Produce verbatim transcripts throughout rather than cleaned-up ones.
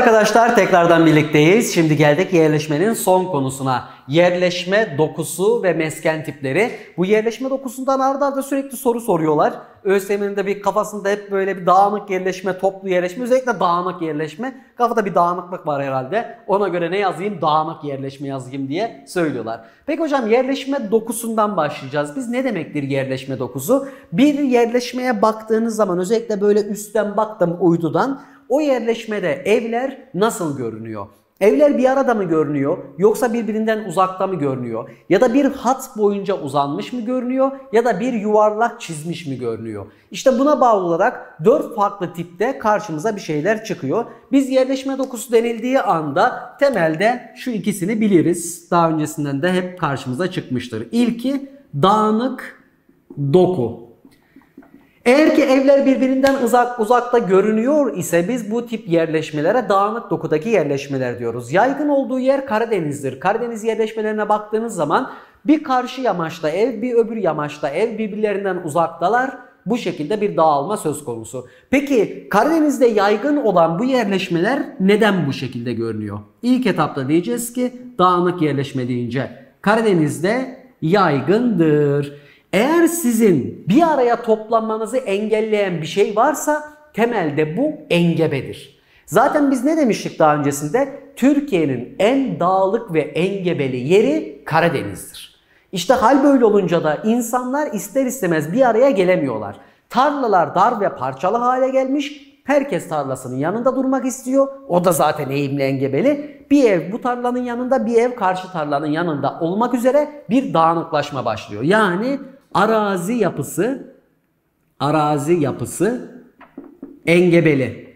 arkadaşlar, tekrardan birlikteyiz. Şimdi geldik yerleşmenin son konusuna. Yerleşme dokusu ve mesken tipleri. Bu yerleşme dokusundan arda arda sürekli soru soruyorlar. ÖSYM'nin de bir kafasında hep böyle bir dağınık yerleşme, toplu yerleşme, özellikle dağınık yerleşme. Kafada bir dağınıklık var herhalde. Ona göre ne yazayım? Dağınık yerleşme yazayım diye söylüyorlar. Peki hocam, yerleşme dokusundan başlayacağız. Biz ne demektir yerleşme dokusu? Bir yerleşmeye baktığınız zaman, özellikle böyle üstten baktım uydudan, o yerleşmede evler nasıl görünüyor? Evler bir arada mı görünüyor, yoksa birbirinden uzakta mı görünüyor? Ya da bir hat boyunca uzanmış mı görünüyor, ya da bir yuvarlak çizmiş mi görünüyor? İşte buna bağlı olarak dört farklı tipte karşımıza bir şeyler çıkıyor. Biz yerleşme dokusu denildiği anda temelde şu ikisini biliriz. Daha öncesinden de hep karşımıza çıkmıştır. İlki dağınık doku. Eğer ki evler birbirinden uzak uzakta görünüyor ise biz bu tip yerleşmelere dağınık dokudaki yerleşmeler diyoruz. Yaygın olduğu yer Karadeniz'dir. Karadeniz yerleşmelerine baktığınız zaman bir karşı yamaçta ev, bir öbür yamaçta ev, birbirlerinden uzaktalar. Bu şekilde bir dağılma söz konusu. Peki Karadeniz'de yaygın olan bu yerleşmeler neden bu şekilde görünüyor? İlk etapta diyeceğiz ki dağınık yerleşme deyince Karadeniz'de yaygındır. Eğer sizin bir araya toplanmanızı engelleyen bir şey varsa temelde bu engebedir. Zaten biz ne demiştik daha öncesinde? Türkiye'nin en dağlık ve engebeli yeri Karadeniz'dir. İşte hal böyle olunca da insanlar ister istemez bir araya gelemiyorlar. Tarlalar dar ve parçalı hale gelmiş. Herkes tarlasının yanında durmak istiyor. O da zaten eğimli engebeli. Bir ev bu tarlanın yanında, bir ev karşı tarlanın yanında olmak üzere bir dağınıklaşma başlıyor. Yani arazi yapısı, arazi yapısı engebeli.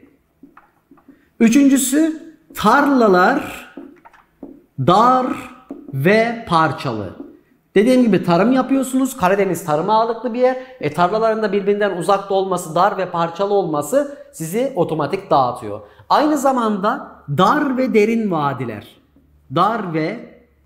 Üçüncüsü, tarlalar dar ve parçalı. Dediğim gibi tarım yapıyorsunuz. Karadeniz tarıma ağırlıklı bir yer. E, tarlaların da birbirinden uzakta olması, dar ve parçalı olması sizi otomatik dağıtıyor. Aynı zamanda dar ve derin vadiler. Dar ve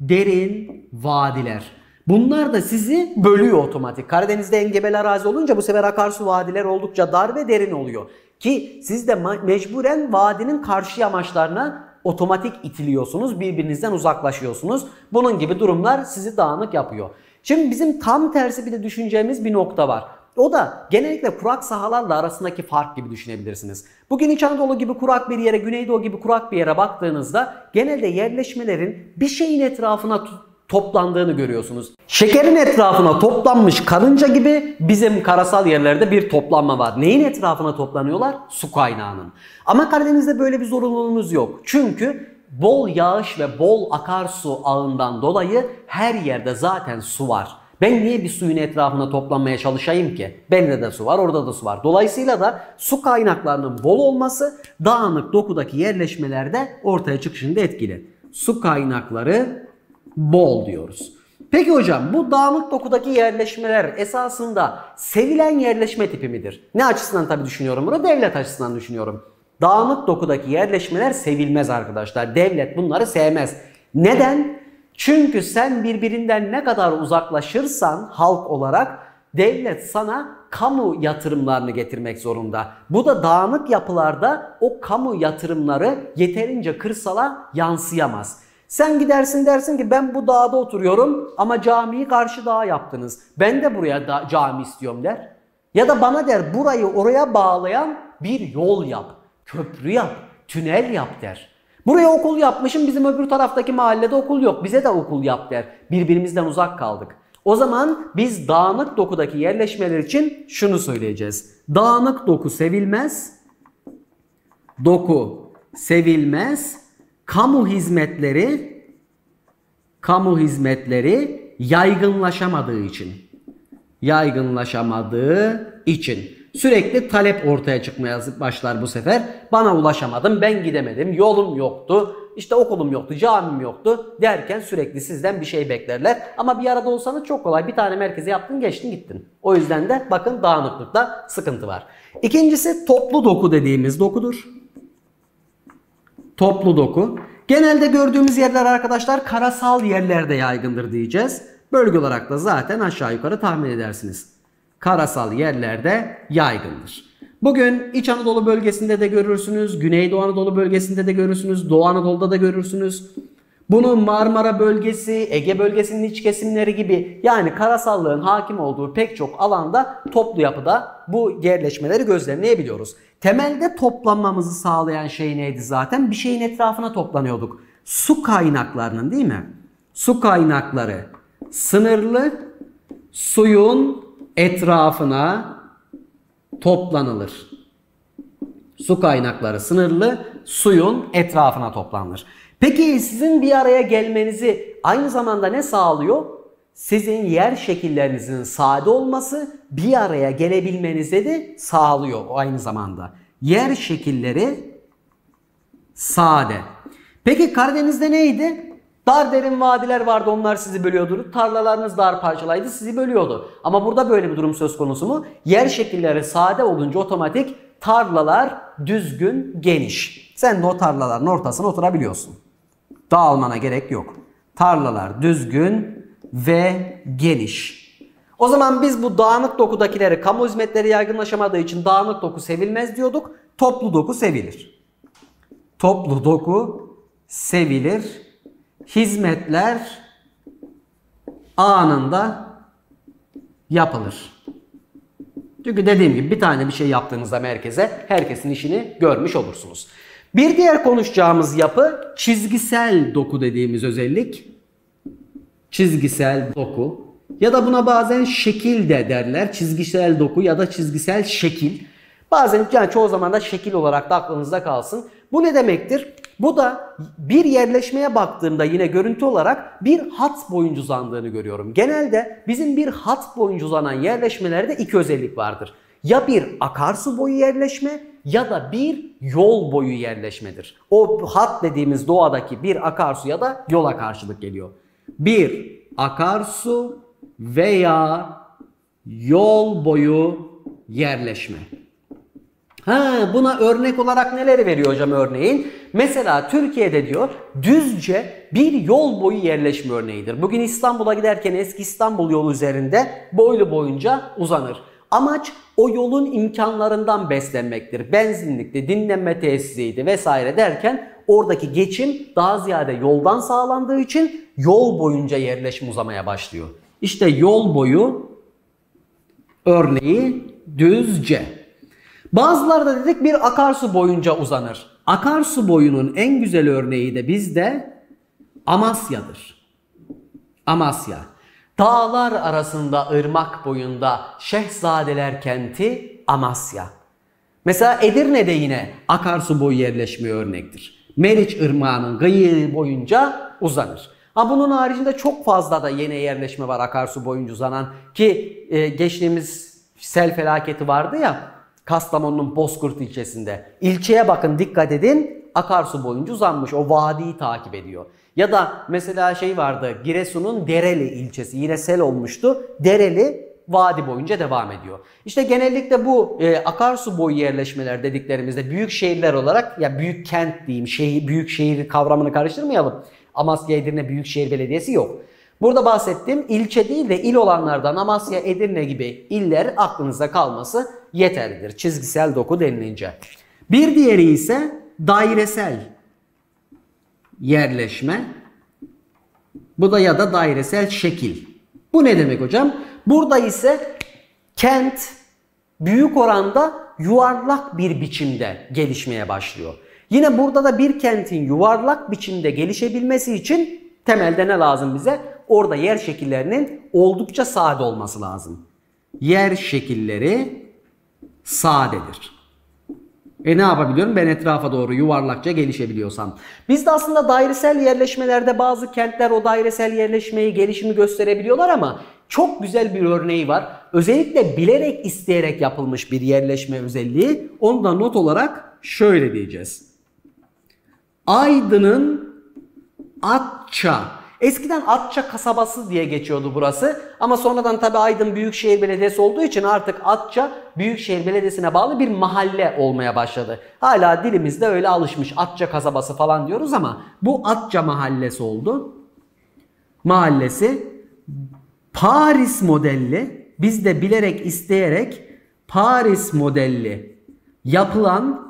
derin vadiler. Bunlar da sizi bölüyor otomatik. Karadeniz'de engebeli arazi olunca bu sefer akarsu vadiler oldukça dar ve derin oluyor. Ki siz de mecburen vadinin karşı yamaçlarına otomatik itiliyorsunuz. Birbirinizden uzaklaşıyorsunuz. Bunun gibi durumlar sizi dağınık yapıyor. Şimdi bizim tam tersi bir de düşüneceğimiz bir nokta var. O da genellikle kurak sahalarla arasındaki fark gibi düşünebilirsiniz. Bugün İç Anadolu gibi kurak bir yere, Güneydoğu gibi kurak bir yere baktığınızda genelde yerleşmelerin bir şeyin etrafına toplandığını görüyorsunuz. Şekerin etrafına toplanmış karınca gibi bizim karasal yerlerde bir toplanma var. Neyin etrafına toplanıyorlar? Su kaynağının. Ama Karadeniz'de böyle bir zorunluluğunuz yok. Çünkü bol yağış ve bol akarsu ağından dolayı her yerde zaten su var. Ben niye bir suyun etrafına toplanmaya çalışayım ki? Bende de su var, orada da su var. Dolayısıyla da su kaynaklarının bol olması dağınık dokudaki yerleşmelerde ortaya çıkışında etkili. Su kaynakları bol diyoruz. Peki hocam, bu dağınık dokudaki yerleşmeler esasında sevilen yerleşme tipi midir? Ne açısından tabii düşünüyorum bunu? Devlet açısından düşünüyorum. Dağınık dokudaki yerleşmeler sevilmez arkadaşlar. Devlet bunları sevmez. Neden? Çünkü sen birbirinden ne kadar uzaklaşırsan halk olarak devlet sana kamu yatırımlarını getirmek zorunda. Bu da dağınık yapılarda o kamu yatırımları yeterince kırsala yansıyamaz. Sen gidersin dersin ki ben bu dağda oturuyorum ama camiyi karşı dağa yaptınız. Ben de buraya da cami istiyorum der. Ya da bana der burayı oraya bağlayan bir yol yap, köprü yap, tünel yap der. Buraya okul yapmışım, bizim öbür taraftaki mahallede okul yok, bize de okul yap der. Birbirimizden uzak kaldık. O zaman biz dağınık dokudaki yerleşmeler için şunu söyleyeceğiz. Dağınık doku sevilmez, doku sevilmez. Kamu hizmetleri, kamu hizmetleri yaygınlaşamadığı için, yaygınlaşamadığı için sürekli talep ortaya çıkmaya başlar bu sefer. Bana ulaşamadım, ben gidemedim, yolum yoktu, işte okulum yoktu, camim yoktu derken sürekli sizden bir şey beklerler. Ama bir arada olsanız çok kolay, bir tane merkeze yaptın, geçtin gittin. O yüzden de bakın dağınıklıkta sıkıntı var. İkincisi toplu doku dediğimiz dokudur. Toplu doku. Genelde gördüğümüz yerler arkadaşlar karasal yerlerde yaygındır diyeceğiz. Bölge olarak da zaten aşağı yukarı tahmin edersiniz. Karasal yerlerde yaygındır. Bugün İç Anadolu bölgesinde de görürsünüz, Güneydoğu Anadolu bölgesinde de görürsünüz, Doğu Anadolu'da da görürsünüz. Bunu Marmara bölgesi, Ege bölgesinin iç kesimleri gibi, yani karasallığın hakim olduğu pek çok alanda toplu yapıda bu yerleşmeleri gözlemleyebiliyoruz. Temelde toplanmamızı sağlayan şey neydi zaten? Bir şeyin etrafına toplanıyorduk. Su kaynaklarının, değil mi? Su kaynakları sınırlı, suyun etrafına toplanılır. Su kaynakları sınırlı, suyun etrafına toplanır. Peki sizin bir araya gelmenizi aynı zamanda ne sağlıyor? Sizin yer şekillerinizin sade olması bir araya gelebilmenize de sağlıyor aynı zamanda. Yer şekilleri sade. Peki Karadeniz'de neydi? Dar derin vadiler vardı, onlar sizi bölüyordu. Tarlalarınız dar parçalaydı, sizi bölüyordu. Ama burada böyle bir durum söz konusu mu? Yer şekilleri sade olunca otomatik tarlalar düzgün, geniş. Sen de o tarlaların ortasına oturabiliyorsun. Dağılmana gerek yok. Tarlalar düzgün ve geniş. O zaman biz bu dağınık dokudakileri, kamu hizmetleri yaygınlaşamadığı için dağınık doku sevilmez diyorduk. Toplu doku sevilir. Toplu doku sevilir. Hizmetler anında yapılır. Çünkü dediğim gibi bir tane bir şey yaptığınızda merkeze, herkesin işini görmüş olursunuz. Bir diğer konuşacağımız yapı çizgisel doku dediğimiz özellik. Çizgisel doku ya da buna bazen şekil de derler. Çizgisel doku ya da çizgisel şekil. Bazen, yani çoğu zaman da şekil olarak da aklınızda kalsın. Bu ne demektir? Bu da bir yerleşmeye baktığımda yine görüntü olarak bir hat boyunca uzandığını görüyorum. Genelde bizim bir hat boyunca uzanan yerleşmelerde iki özellik vardır. Ya bir akarsu boyu yerleşme ya da bir yol boyu yerleşmedir. O hat dediğimiz doğadaki bir akarsu ya da yola karşılık geliyor. Bir akarsu veya yol boyu yerleşme. Ha, buna örnek olarak neleri veriyor hocam örneğin? Mesela Türkiye'de diyor Düzce bir yol boyu yerleşme örneğidir. Bugün İstanbul'a giderken eski İstanbul yolu üzerinde boylu boyunca uzanır. Amaç o yolun imkanlarından beslenmektir. Benzinlikti, dinlenme tesisiydi vesaire derken oradaki geçim daha ziyade yoldan sağlandığı için yol boyunca yerleşim uzamaya başlıyor. İşte yol boyu örneği Düzce. Bazıları da dedik bir akarsu boyunca uzanır. Akarsu boyunun en güzel örneği de bizde Amasya'dır. Amasya. Dağlar arasında ırmak boyunda Şehzadeler kenti Amasya. Mesela Edirne'de yine akarsu boyu yerleşme örnektir. Meriç Irmağı'nın kıyı boyunca uzanır. Ha, bunun haricinde çok fazla da yeni yerleşme var akarsu boyunca uzanan ki e, geçtiğimiz sel felaketi vardı ya Kastamonu'nun Bozkurt ilçesinde. İlçeye bakın, dikkat edin, akarsu boyunca uzanmış, o vadiyi takip ediyor. Ya da mesela şey vardı, Giresun'un Dereli ilçesi yine sel olmuştu. Dereli vadi boyunca devam ediyor. İşte genellikle bu e, akarsu boyu yerleşmeler dediklerimizde büyük şehirler olarak, ya büyük kent diyeyim, şehir, büyük şehir kavramını karıştırmayalım. Amasya Edirne Büyükşehir Belediyesi yok. Burada bahsettiğim ilçe değil de il olanlardan Amasya, Edirne gibi iller aklınızda kalması yeterlidir. Çizgisel doku denilince. Bir diğeri ise dairesel yerleşme. Bu da ya da dairesel şekil. Bu ne demek hocam? Burada ise kent büyük oranda yuvarlak bir biçimde gelişmeye başlıyor. Yine burada da bir kentin yuvarlak biçimde gelişebilmesi için temelde ne lazım bize? Orada yer şekillerinin oldukça sade olması lazım. Yer şekilleri sadedir. E ne yapabiliyorum? Ben etrafa doğru yuvarlakça gelişebiliyorsam. Bizde aslında dairesel yerleşmelerde bazı kentler o dairesel yerleşmeyi, gelişimi gösterebiliyorlar ama çok güzel bir örneği var. Özellikle bilerek, isteyerek yapılmış bir yerleşme özelliği. Onu da not olarak şöyle diyeceğiz. Aydın'ın Atça. Eskiden Atça kasabası diye geçiyordu burası. Ama sonradan tabii Aydın Büyükşehir Belediyesi olduğu için artık Atça Büyükşehir Belediyesi'ne bağlı bir mahalle olmaya başladı. Hala dilimizde öyle alışmış, Atça kasabası falan diyoruz ama bu Atça mahallesi oldu. Mahallesi Paris modelli, biz de bilerek, isteyerek Paris modelli yapılan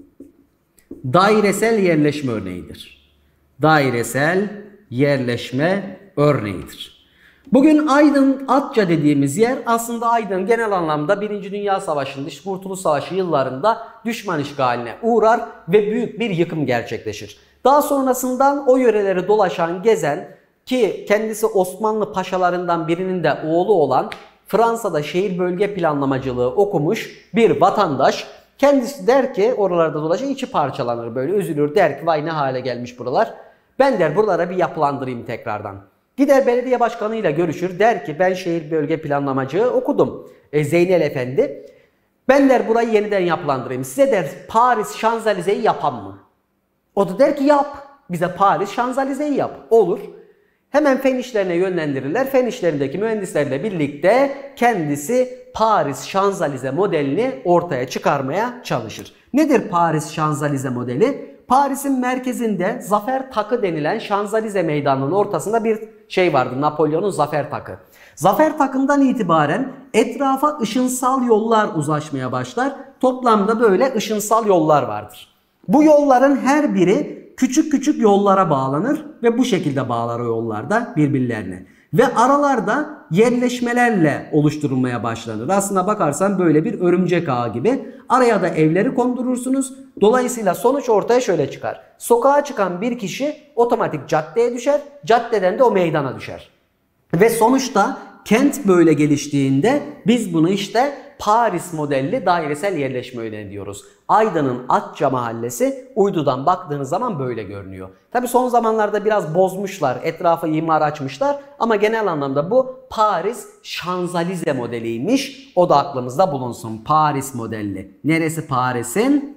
dairesel yerleşme örneğidir. Dairesel yerleşme örneğidir. Bugün Aydın Atça dediğimiz yer aslında Aydın genel anlamda Birinci Dünya Savaşı'nda, Kurtuluş Savaşı yıllarında düşman işgaline uğrar ve büyük bir yıkım gerçekleşir. Daha sonrasından o yöreleri dolaşan, gezen ki kendisi Osmanlı paşalarından birinin de oğlu olan Fransa'da şehir bölge planlamacılığı okumuş bir vatandaş kendisi der ki oralarda dolaşan içi parçalanır böyle üzülür der ki vay ne hale gelmiş buralar. Ben der buralara bir yapılandırayım tekrardan. Gider belediye başkanıyla görüşür der ki ben şehir bölge planlamacılığı okudum. E, Zeynel Efendi. Ben der burayı yeniden yapılandırayım. Size der Paris Şanzelize'yi yapan mı? O da der ki yap. Bize Paris Şanzelize'yi yap. Olur. Hemen fen işlerine yönlendirirler. Fen işlerindeki mühendislerle birlikte kendisi Paris Şanzelize modelini ortaya çıkarmaya çalışır. Nedir Paris Şanzelize modeli? Paris'in merkezinde Zafer Takı denilen Şanzelize Meydanı'nın ortasında bir şey vardı. Napolyon'un Zafer Takı. Zafer Takı'ndan itibaren etrafa ışınsal yollar uzlaşmaya başlar. Toplamda böyle ışınsal yollar vardır. Bu yolların her biri küçük küçük yollara bağlanır ve bu şekilde bağlar o yollarda birbirlerine. Ve aralarda yerleşmelerle oluşturulmaya başlanır. Aslına bakarsan böyle bir örümcek ağı gibi. Araya da evleri kondurursunuz. Dolayısıyla sonuç ortaya şöyle çıkar. Sokağa çıkan bir kişi otomatik caddeye düşer. Caddeden de o meydana düşer. Ve sonuçta kent böyle geliştiğinde biz bunu işte Paris modelli dairesel yerleşme örneği diyoruz. Aydın'ın Atça mahallesi uydudan baktığınız zaman böyle görünüyor. Tabi son zamanlarda biraz bozmuşlar, etrafa imar açmışlar ama genel anlamda bu Paris Şanzelize modeliymiş. O da aklımızda bulunsun. Paris modelli. Neresi Paris'in?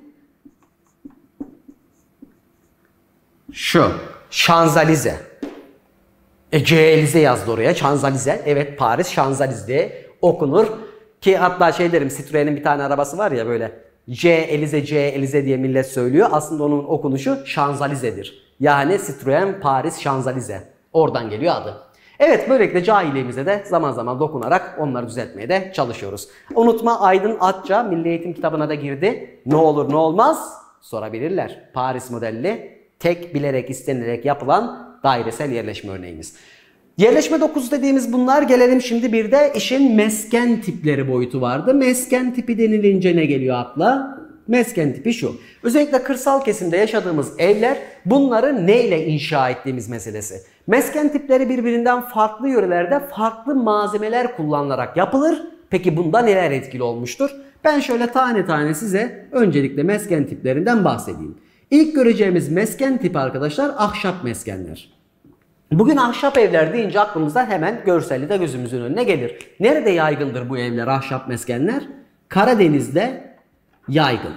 Şu. Şanzelize. E, C-Elize yazdı oraya. Şanzelize. Evet Paris Şanzelize okunur. Ki hatta şey derim Citroen'in bir tane arabası var ya böyle C-Elize C-Elize diye millet söylüyor. Aslında onun okunuşu Şanzelize'dir. Yani Citroen Paris Şanzelize. Oradan geliyor adı. Evet böylelikle cahilliğimize de zaman zaman dokunarak onları düzeltmeye de çalışıyoruz. Unutma Aydın Atça Milli Eğitim kitabına da girdi. Ne olur ne olmaz sorabilirler. Paris modelli tek bilerek istenerek yapılan dairesel yerleşme örneğimiz. Yerleşme dokusu dediğimiz bunlar. Gelelim şimdi bir de işin mesken tipleri boyutu vardı. Mesken tipi denilince ne geliyor akla? Mesken tipi şu. Özellikle kırsal kesimde yaşadığımız evler bunları neyle inşa ettiğimiz meselesi. Mesken tipleri birbirinden farklı yörelerde farklı malzemeler kullanılarak yapılır. Peki bunda neler etkili olmuştur? Ben şöyle tane tane size öncelikle mesken tiplerinden bahsedeyim. İlk göreceğimiz mesken tipi arkadaşlar ahşap meskenler. Bugün ahşap evler deyince aklımıza hemen görselli de gözümüzün önüne gelir. Nerede yaygındır bu evler, ahşap meskenler? Karadeniz'de yaygın.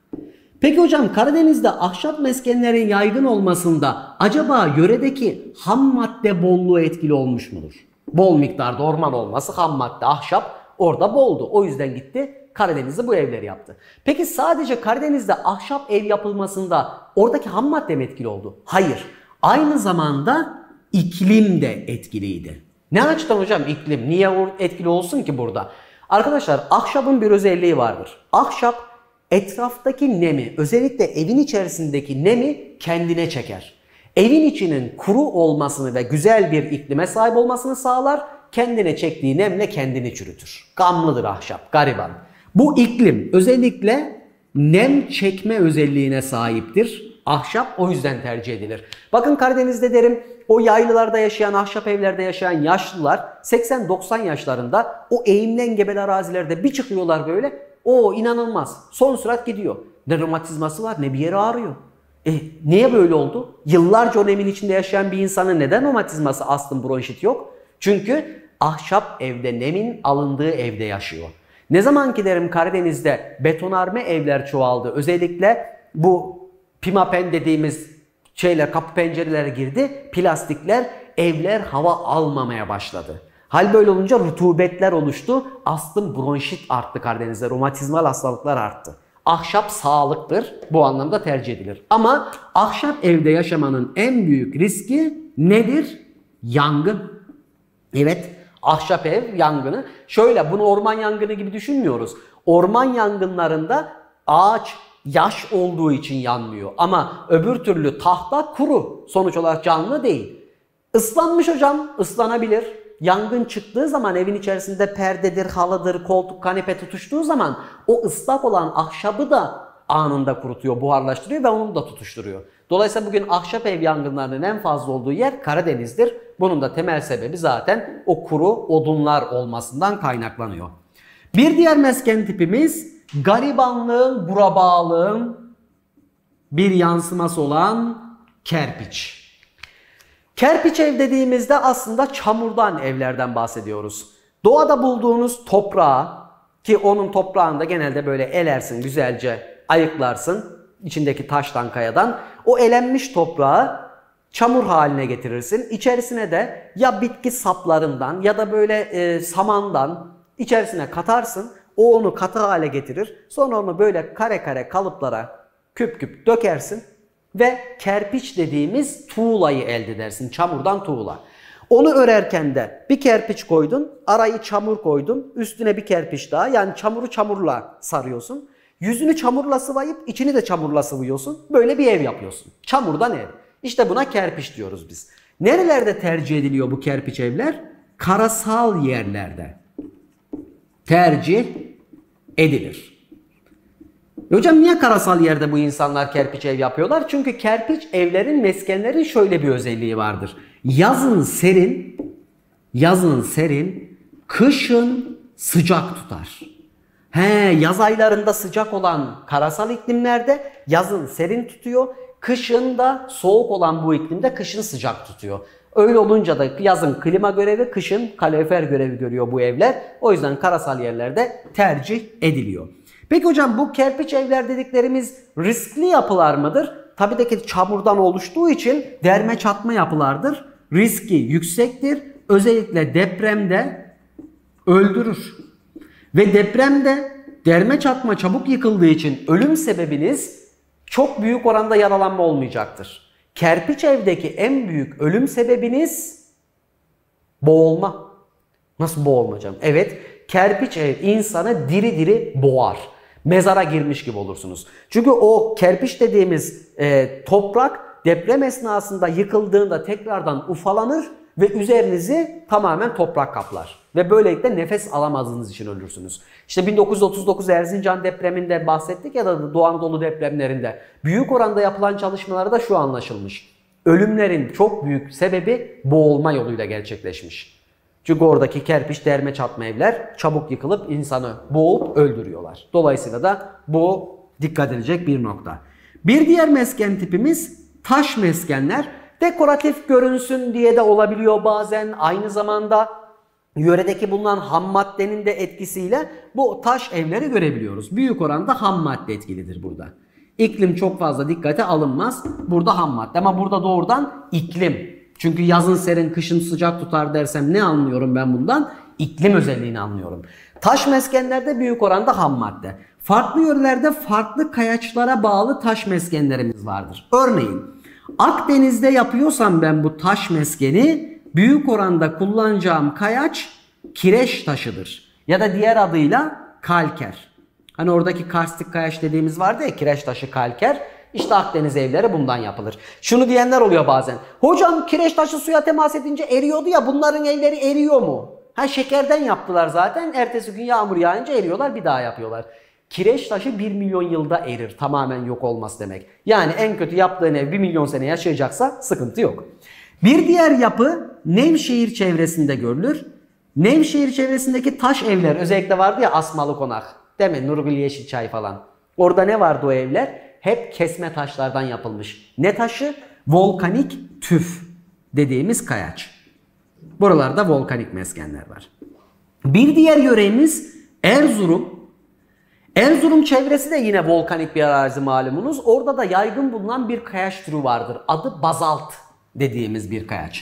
Peki hocam Karadeniz'de ahşap meskenlerin yaygın olmasında acaba yöredeki ham madde bolluğu etkili olmuş mudur? Bol miktarda orman olması, ham madde, ahşap orada boldu. O yüzden gitti Karadeniz'de bu evleri yaptı. Peki sadece Karadeniz'de ahşap ev yapılmasında oradaki ham madde mi etkili oldu? Hayır. Aynı zamanda iklim de etkiliydi. Ne açıdan hocam iklim? Niye etkili olsun ki burada? Arkadaşlar ahşabın bir özelliği vardır. Ahşap etraftaki nemi, özellikle evin içerisindeki nemi kendine çeker. Evin içinin kuru olmasını ve güzel bir iklime sahip olmasını sağlar. Kendine çektiği nemle kendini çürütür. Gamlıdır ahşap, gariban. Bu iklim özellikle nem çekme özelliğine sahiptir. Ahşap o yüzden tercih edilir. Bakın Karadeniz'de derim o yaylılarda yaşayan, ahşap evlerde yaşayan yaşlılar seksen doksan yaşlarında o eğimli engebeli arazilerde bir çıkıyorlar böyle. O inanılmaz. Son sürat gidiyor. Ne romatizması var ne bir yeri ağrıyor. E niye böyle oldu? Yıllarca o nemin içinde yaşayan bir insanın neden romatizması, astım, bronşit yok? Çünkü ahşap evde, nemin alındığı evde yaşıyor. Ne zaman ki derim Karadeniz'de betonarme evler çoğaldı. Özellikle bu pimapen dediğimiz şeyler, kapı pencerelere girdi. Plastikler, evler hava almamaya başladı. Hal böyle olunca rutubetler oluştu. Astım, bronşit arttı Karadeniz'de. Romatizmal hastalıklar arttı. Ahşap sağlıktır. Bu anlamda tercih edilir. Ama ahşap evde yaşamanın en büyük riski nedir? Yangın. Evet, ahşap ev yangını. Şöyle bunu orman yangını gibi düşünmüyoruz. Orman yangınlarında ağaç yaş olduğu için yanmıyor. Ama öbür türlü tahta kuru. Sonuç olarak canlı değil. Islanmış hocam, ıslanabilir. Yangın çıktığı zaman evin içerisinde perdedir, halıdır, koltuk, kanepe tutuştuğu zaman o ıslak olan ahşabı da anında kurutuyor, buharlaştırıyor ve onu da tutuşturuyor. Dolayısıyla bugün ahşap ev yangınlarının en fazla olduğu yer Karadeniz'dir. Bunun da temel sebebi zaten o kuru odunlar olmasından kaynaklanıyor. Bir diğer mesken tipimiz garibanlığın, burabağlığın bir yansıması olan kerpiç. Kerpiç ev dediğimizde aslında çamurdan evlerden bahsediyoruz. Doğada bulduğunuz toprağı, ki onun toprağında genelde böyle elersin, güzelce ayıklarsın içindeki taştan, kayadan. O elenmiş toprağı çamur haline getirirsin. İçerisine de ya bitki saplarından ya da böyle e, samandan içerisine katarsın. O onu katı hale getirir. Sonra onu böyle kare kare kalıplara küp küp dökersin. Ve kerpiç dediğimiz tuğlayı elde edersin. Çamurdan tuğla. Onu örerken de bir kerpiç koydun, arayı çamur koydun, üstüne bir kerpiç daha. Yani çamuru çamurla sarıyorsun. Yüzünü çamurla sıvayıp içini de çamurla sıvıyorsun. Böyle bir ev yapıyorsun. Çamurdan ev. İşte buna kerpiç diyoruz biz. Nerelerde tercih ediliyor bu kerpiç evler? Karasal yerlerde tercih edilir. E hocam niye karasal yerde bu insanlar kerpiç ev yapıyorlar? Çünkü kerpiç evlerin, meskenlerin şöyle bir özelliği vardır. Yazın serin, yazın serin, kışın sıcak tutar. He, yaz aylarında sıcak olan karasal iklimlerde yazın serin tutuyor. Kışın da soğuk olan bu iklimde kışın sıcak tutuyor. Öyle olunca da yazın klima görevi, kışın kalorifer görevi görüyor bu evler. O yüzden karasal yerlerde tercih ediliyor. Peki hocam bu kerpiç evler dediklerimiz riskli yapılar mıdır? Tabii ki çamurdan oluştuğu için derme çatma yapılardır. Riski yüksektir. Özellikle depremde öldürür. Ve depremde derme çatma çabuk yıkıldığı için ölüm sebebiniz çok büyük oranda yaralanma olmayacaktır. Kerpiç evdeki en büyük ölüm sebebiniz boğulma. Nasıl boğulma hocam? Evet, kerpiç ev insanı diri diri boğar. Mezara girmiş gibi olursunuz. Çünkü o kerpiç dediğimiz e, toprak deprem esnasında yıkıldığında tekrardan ufalanır ve üzerinizi tamamen toprak kaplar. Ve böylelikle nefes alamadığınız için ölürsünüz. İşte bin dokuz yüz otuz dokuz Erzincan depreminde bahsettik ya da Doğu Anadolu depremlerinde. Büyük oranda yapılan çalışmalarda şu anlaşılmış. Ölümlerin çok büyük sebebi boğulma yoluyla gerçekleşmiş. Çünkü oradaki kerpiç derme çatma evler çabuk yıkılıp insanı boğup öldürüyorlar. Dolayısıyla da bu dikkat edilecek bir nokta. Bir diğer mesken tipimiz taş meskenler. Dekoratif görünsün diye de olabiliyor bazen. Aynı zamanda yöredeki bulunan ham maddenin de etkisiyle bu taş evleri görebiliyoruz. Büyük oranda ham madde etkilidir burada. İklim çok fazla dikkate alınmaz. Burada ham madde ama burada doğrudan iklim. Çünkü yazın serin, kışın sıcak tutar dersem ne anlıyorum ben bundan? İklim özelliğini anlıyorum. Taş meskenlerde büyük oranda ham madde. Farklı yörelerde farklı kayaçlara bağlı taş meskenlerimiz vardır. Örneğin Akdeniz'de yapıyorsam ben bu taş meskeni büyük oranda kullanacağım kayaç kireç taşıdır. Ya da diğer adıyla kalker. Hani oradaki karstik kayaç dediğimiz vardı ya, kireç taşı, kalker. İşte Akdeniz evleri bundan yapılır. Şunu diyenler oluyor bazen. Hocam kireç taşı suya temas edince eriyordu ya, bunların evleri eriyor mu? Ha, şekerden yaptılar zaten. Ertesi gün yağmur yağınca eriyorlar, bir daha yapıyorlar. Kireç taşı bir milyon yılda erir. Tamamen yok olması demek. Yani en kötü yaptığın ev bir milyon sene yaşayacaksa sıkıntı yok. Bir diğer yapı Nevşehir çevresinde görülür. Nevşehir çevresindeki taş evler özellikle vardı ya, Asmalı Konak. Değil mi? Nurgül Yeşilçay falan. Orada ne vardı o evler? Hep kesme taşlardan yapılmış. Ne taşı? Volkanik tüf dediğimiz kayaç. Buralarda volkanik meskenler var. Bir diğer yöremiz Erzurum. Erzurum çevresi de yine volkanik bir arazi malumunuz. Orada da yaygın bulunan bir kayaç türü vardır. Adı bazalt dediğimiz bir kayaç.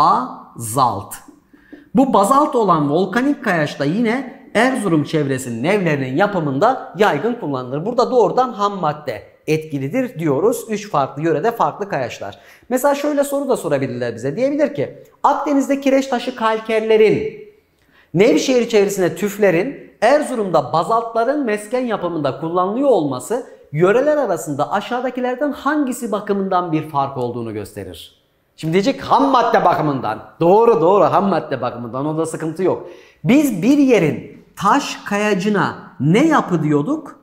Bazalt. Bu bazalt olan volkanik kayaç da yine Erzurum çevresinin evlerinin yapımında yaygın kullanılır. Burada doğrudan ham madde etkilidir diyoruz. Üç farklı yörede farklı kayaçlar. Mesela şöyle soru da sorabilirler bize. Diyebilir ki Akdeniz'de kireç taşı kalkerlerin, Nevşehir çevresinde tüflerin, Erzurum'da bazaltların mesken yapımında kullanılıyor olması yöreler arasında aşağıdakilerden hangisi bakımından bir fark olduğunu gösterir? Şimdi diyecek ham madde bakımından. Doğru doğru ham madde bakımından, o da sıkıntı yok. Biz bir yerin taş kayacına ne yapı diyorduk?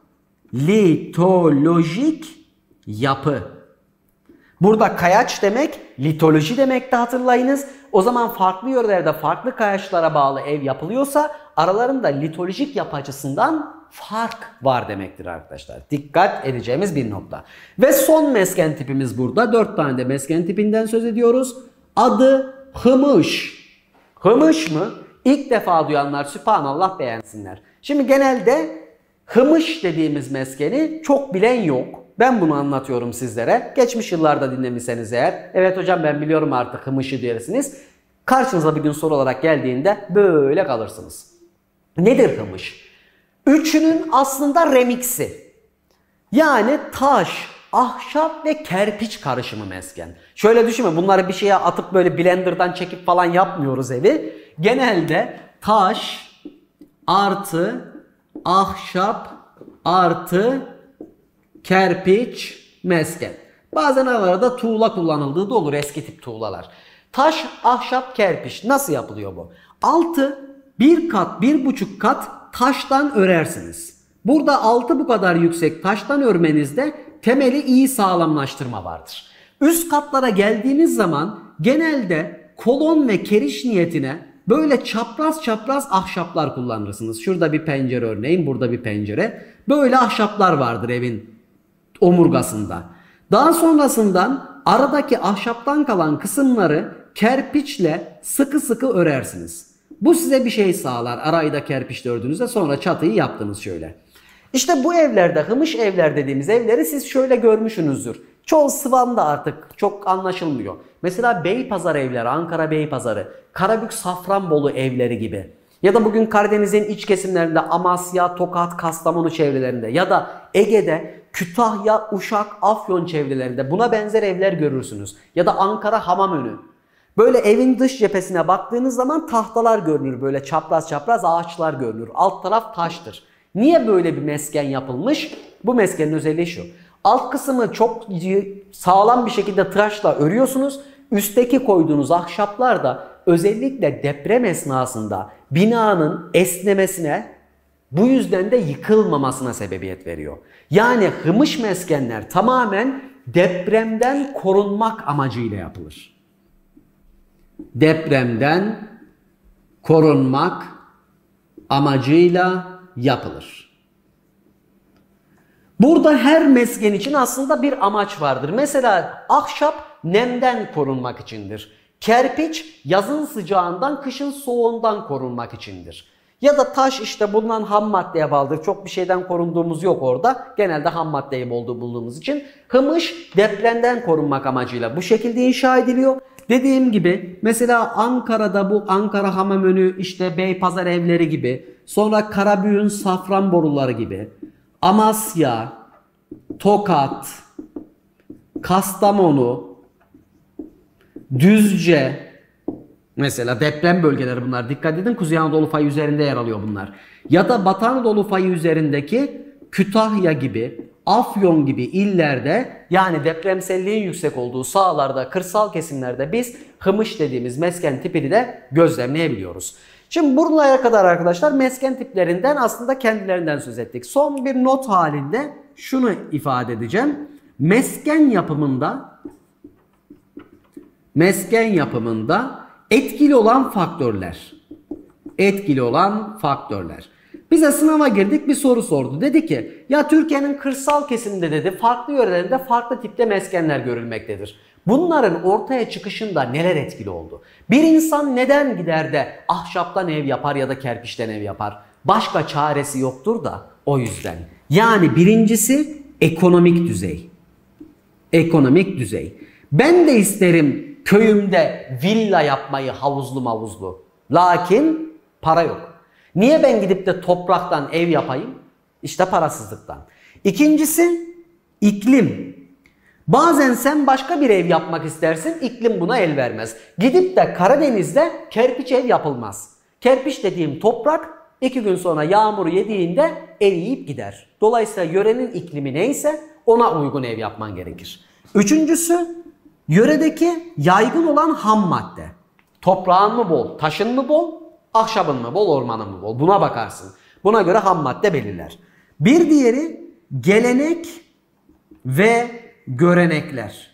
Litolojik yapı. Burada kayaç demek litoloji demek de hatırlayınız. O zaman farklı yörelerde farklı kayaçlara bağlı ev yapılıyorsa aralarında litolojik yapı açısından fark var demektir arkadaşlar. Dikkat edeceğimiz bir nokta. Ve son mesken tipimiz burada. Dört tane de mesken tipinden söz ediyoruz. Adı hımış. Hımış mı? İlk defa duyanlar sübhanallah beğensinler. Şimdi genelde hımış dediğimiz meskeni çok bilen yok. Ben bunu anlatıyorum sizlere. Geçmiş yıllarda dinlemişseniz eğer, evet hocam ben biliyorum artık hımışı dersiniz. Karşınıza bir gün soru olarak geldiğinde böyle kalırsınız. Nedir hımış? Üçünün aslında remiksi. Yani taş, ahşap ve kerpiç karışımı mesken. Şöyle düşünme, bunları bir şeye atıp böyle blenderdan çekip falan yapmıyoruz evi. Genelde taş artı ahşap artı kerpiç mesken. Bazen aralarda tuğla kullanıldığı da olur, eski tip tuğlalar. Taş, ahşap, kerpiç. Nasıl yapılıyor bu? Altı bir kat, bir buçuk kat taştan örersiniz. Burada altı bu kadar yüksek taştan örmenizde temeli iyi sağlamlaştırma vardır. Üst katlara geldiğiniz zaman genelde kolon ve keriş niyetine böyle çapraz çapraz ahşaplar kullanırsınız. Şurada bir pencere örneğin, burada bir pencere. Böyle ahşaplar vardır evin omurgasında. Daha sonrasından aradaki ahşaptan kalan kısımları kerpiçle sıkı sıkı örersiniz. Bu size bir şey sağlar. Arayı da kerpiçle ördüğünüzde sonra çatıyı yaptınız şöyle. İşte bu evlerde, hımış evler dediğimiz evleri siz şöyle görmüşsünüzdür. Çoğu sıvanda artık çok anlaşılmıyor. Mesela Beypazarı evleri, Ankara Beypazarı, Karabük Safranbolu evleri gibi. Ya da bugün Karadeniz'in iç kesimlerinde Amasya, Tokat, Kastamonu çevrelerinde ya da Ege'de Kütahya, Uşak, Afyon çevrelerinde buna benzer evler görürsünüz. Ya da Ankara Hamamönü. Böyle evin dış cephesine baktığınız zaman tahtalar görünür, böyle çapraz çapraz ağaçlar görünür. Alt taraf taştır. Niye böyle bir mesken yapılmış? Bu meskenin özelliği şu. Alt kısmı çok sağlam bir şekilde tıraşla örüyorsunuz. Üstteki koyduğunuz ahşaplar da özellikle deprem esnasında binanın esnemesine, bu yüzden de yıkılmamasına sebebiyet veriyor. Yani hımış meskenler tamamen depremden korunmak amacıyla yapılır. Depremden korunmak amacıyla yapılır. Burada her mesken için aslında bir amaç vardır. Mesela ahşap nemden korunmak içindir. Kerpiç yazın sıcağından, kışın soğuğundan korunmak içindir. Ya da taş işte bulunan ham maddeye bağlıdır. Çok bir şeyden korunduğumuz yok orada. Genelde ham maddeyi olduğu bulduğumuz için. Hımış depremden korunmak amacıyla bu şekilde inşa ediliyor. Dediğim gibi mesela Ankara'da bu Ankara Hamamönü, işte Beypazarı evleri gibi, sonra Karabük'ün Safranboruları gibi, Amasya, Tokat, Kastamonu, Düzce, mesela deprem bölgeleri bunlar. Dikkat edin, Kuzey Anadolu fayı üzerinde yer alıyor bunlar. Ya da Batı Anadolu fayı üzerindeki Kütahya gibi, Afyon gibi illerde, yani depremselliğin yüksek olduğu sahalarda, kırsal kesimlerde biz hımış dediğimiz mesken tipini de gözlemleyebiliyoruz. Şimdi buraya kadar arkadaşlar mesken tiplerinden, aslında kendilerinden söz ettik. Son bir not halinde şunu ifade edeceğim. Mesken yapımında mesken yapımında etkili olan faktörler. Etkili olan faktörler. Bize sınava girdik, bir soru sordu. Dedi ki ya Türkiye'nin kırsal kesiminde dedi farklı yörelerinde farklı tipte meskenler görülmektedir. Bunların ortaya çıkışında neler etkili oldu? Bir insan neden gider de ahşaptan ev yapar ya da kerpiçten ev yapar? Başka çaresi yoktur da o yüzden. Yani birincisi ekonomik düzey. Ekonomik düzey. Ben de isterim köyümde villa yapmayı, havuzlu mavuzlu. Lakin para yok. Niye ben gidip de topraktan ev yapayım? İşte parasızlıktan. İkincisi iklim. Bazen sen başka bir ev yapmak istersin, iklim buna el vermez. Gidip de Karadeniz'de kerpiç ev yapılmaz. Kerpiç dediğim toprak iki gün sonra yağmur yediğinde eriyip gider. Dolayısıyla yörenin iklimi neyse ona uygun ev yapman gerekir. Üçüncüsü, yöredeki yaygın olan ham madde. Toprağın mı bol, taşın mı bol, ahşabın mı bol, ormanın mı bol? Buna bakarsın. Buna göre ham madde belirler. Bir diğeri gelenek ve görenekler.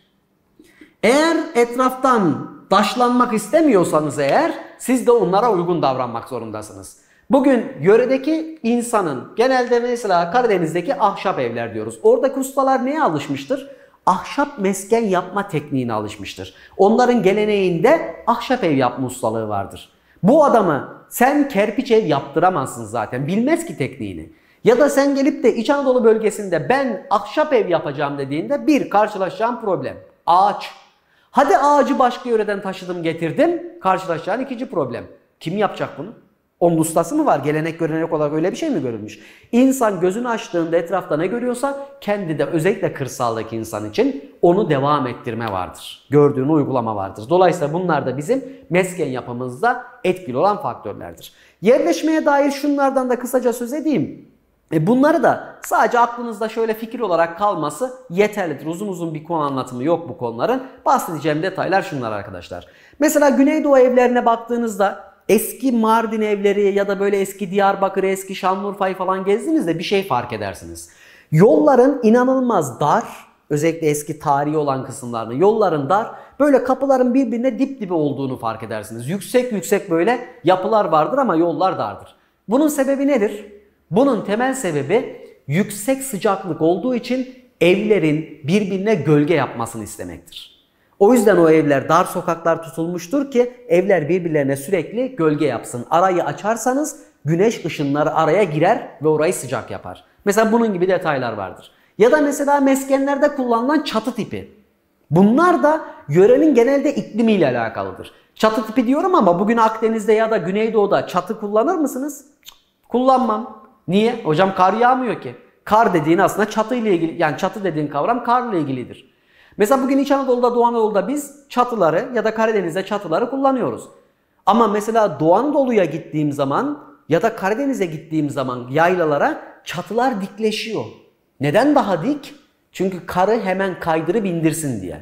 Eğer etraftan taşlanmak istemiyorsanız eğer siz de onlara uygun davranmak zorundasınız. Bugün yöredeki insanın genelde mesela Karadeniz'deki ahşap evler diyoruz. Oradaki ustalar neye alışmıştır? Ahşap mesken yapma tekniğine alışmıştır. Onların geleneğinde ahşap ev yapma ustalığı vardır. Bu adamı sen kerpiç ev yaptıramazsın zaten. Bilmez ki tekniğini. Ya da sen gelip de İç Anadolu bölgesinde ben ahşap ev yapacağım dediğinde bir karşılaşacağın problem. Ağaç. Hadi ağacı başka yöreden taşıdım getirdim. Karşılaşacağın ikinci problem. Kim yapacak bunu? Onun ustası mı var? Gelenek görenek olarak öyle bir şey mi görülmüş? İnsan gözünü açtığında etrafta ne görüyorsa kendi de özellikle kırsaldaki insan için onu devam ettirme vardır. Gördüğünü uygulama vardır. Dolayısıyla bunlar da bizim mesken yapımızda etkili olan faktörlerdir. Yerleşmeye dair şunlardan da kısaca söz edeyim. E bunları da sadece aklınızda şöyle fikir olarak kalması yeterlidir. Uzun uzun bir konu anlatımı yok bu konuların. Bahsedeceğim detaylar şunlar arkadaşlar. Mesela Güneydoğu evlerine baktığınızda eski Mardin evleri ya da böyle eski Diyarbakır, eski Şanlıurfa'yı falan gezdiğinizde bir şey fark edersiniz. Yolların inanılmaz dar, özellikle eski tarihi olan kısımlarını, yolların dar, böyle kapıların birbirine dip dibe olduğunu fark edersiniz. Yüksek yüksek böyle yapılar vardır ama yollar dardır. Bunun sebebi nedir? Bunun temel sebebi yüksek sıcaklık olduğu için evlerin birbirine gölge yapmasını istemektir. O yüzden o evler dar sokaklar tutulmuştur ki evler birbirlerine sürekli gölge yapsın. Arayı açarsanız güneş ışınları araya girer ve orayı sıcak yapar. Mesela bunun gibi detaylar vardır. Ya da mesela meskenlerde kullanılan çatı tipi. Bunlar da yörenin genelde iklimiyle alakalıdır. Çatı tipi diyorum ama bugün Akdeniz'de ya da Güneydoğu'da çatı kullanır mısınız? Kullanmam. Niye? Hocam kar yağmıyor ki. Kar dediğin aslında çatı ile ilgili, yani çatı dediğin kavram karla ilgilidir. Mesela bugün İç Anadolu'da, Doğu Anadolu'da biz çatıları ya da Karadeniz'de çatıları kullanıyoruz. Ama mesela Doğu Anadolu'ya gittiğim zaman ya da Karadeniz'e gittiğim zaman yaylalara çatılar dikleşiyor. Neden daha dik? Çünkü karı hemen kaydırıp indirsin diye.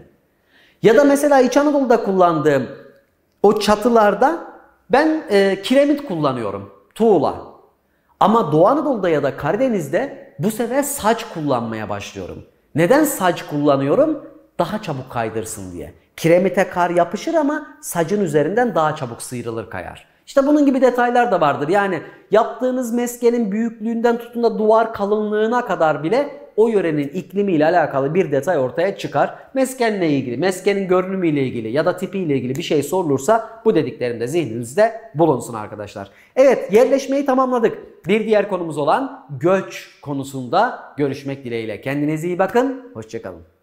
Ya da mesela İç Anadolu'da kullandığım o çatılarda ben e, kiremit kullanıyorum. Tuğla. Ama Doğu Anadolu'da ya da Karadeniz'de bu sefer saç kullanmaya başlıyorum. Neden saç kullanıyorum? Daha çabuk kaydırsın diye. Kiremite kar yapışır ama sacın üzerinden daha çabuk sıyrılır, kayar. İşte bunun gibi detaylar da vardır. Yani yaptığınız meskenin büyüklüğünden tutun da duvar kalınlığına kadar bile o yörenin iklimiyle alakalı bir detay ortaya çıkar. Meskenle ilgili, meskenin görünümüyle ilgili ya da tipiyle ilgili bir şey sorulursa bu dediklerim de zihninizde bulunsun arkadaşlar. Evet, yerleşmeyi tamamladık. Bir diğer konumuz olan göç konusunda görüşmek dileğiyle. Kendinize iyi bakın, hoşça kalın.